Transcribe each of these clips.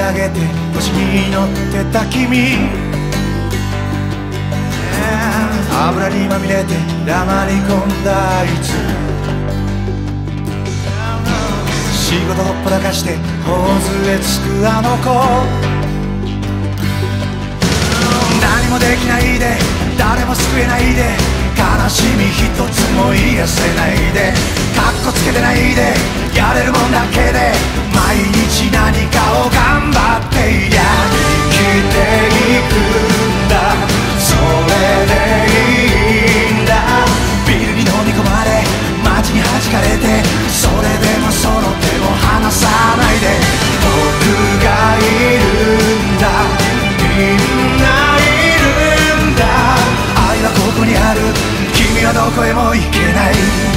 上げて星に乗ってた君、油にまみれて黙り込んだあいつ、仕事ほっぽらかして頬杖つくあの子、何もできないで誰も救えないで、悲しみ一つも癒せないで、カッコつけてないでやれるもんだけで、毎日何かを頑張っていりゃ生きていくんだ、それでいいんだ。ビルに飲み込まれ街に弾かれて、それでもその手も離さないで、僕がいるんだ、みんないるんだ、愛はここにある、君はどこへも行けない。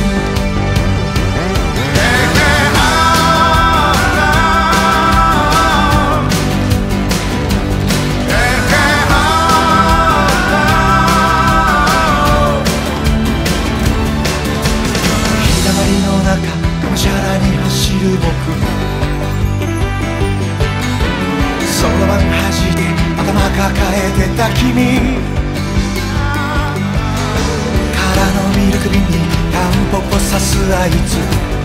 日だまりの中がむしゃらに走る僕、そろばん弾いて頭抱えてた君、空のミルク瓶にタンポポ刺すあいつ、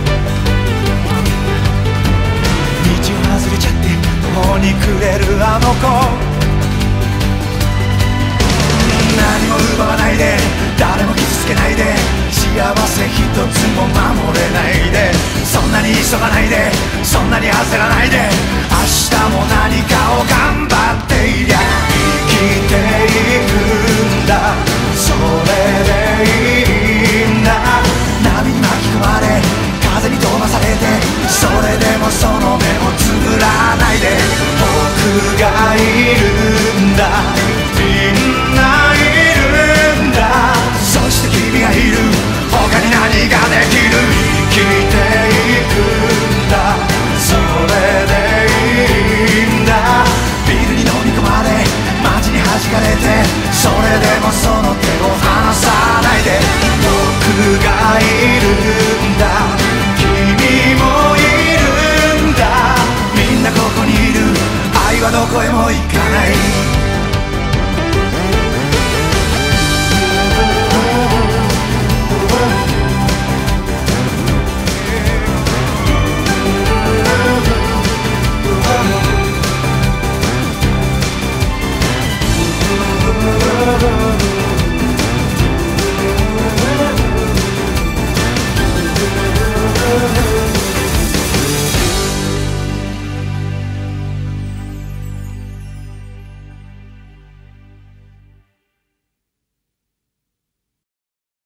道を外れちゃって途方に暮れるあの子、何も奪わないで誰も傷つけないで、幸せ一つも守れないで、そんなに急がないでそんなに焦らないで、明日も何かを頑張